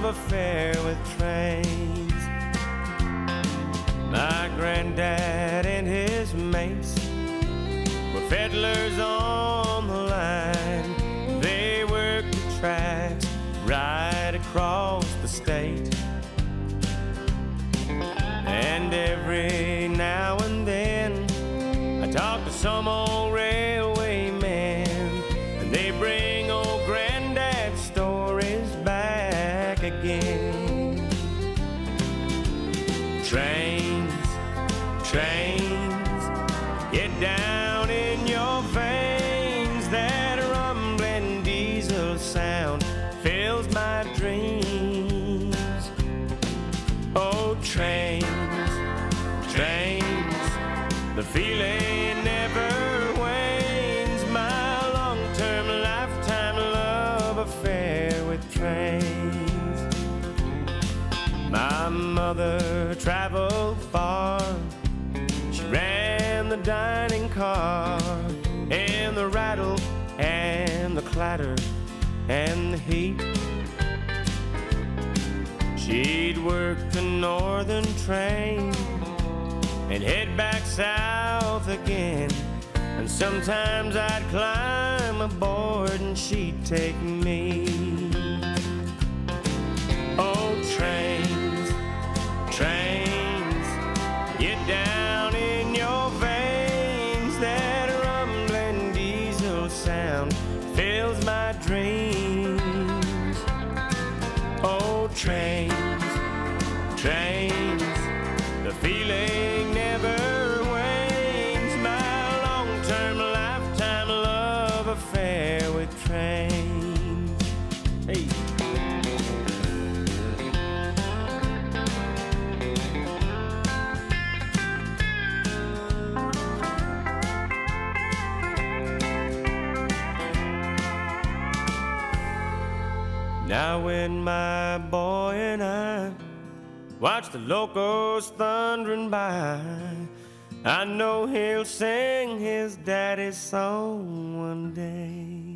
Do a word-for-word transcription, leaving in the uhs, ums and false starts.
affair with trains. My granddad and his mates were fiddlers on the line. They worked the tracks right across the state. And every now and then I talk to some old railway man, and they bring old granddad's stories back again. Trains, trains, get down in your veins. That rumbling diesel sound fills my dreams. Oh, trains, trains, the feeling never wanes. My long-term, lifetime love affair with trains. My mother traveled far. She ran the dining car, and the rattle and the clatter and the heat. She'd work the northern train and head back south again, and sometimes I'd climb aboard and she'd take me. Oh, trains, trains, get down in your veins. That rumbling diesel sound fills my dreams. Oh, trains, trains, the feeling never wanes. My long-term, lifetime love affair with trains. Hey. Now when my boy and I watch the locos thundering by, I know he'll sing his daddy's song one day.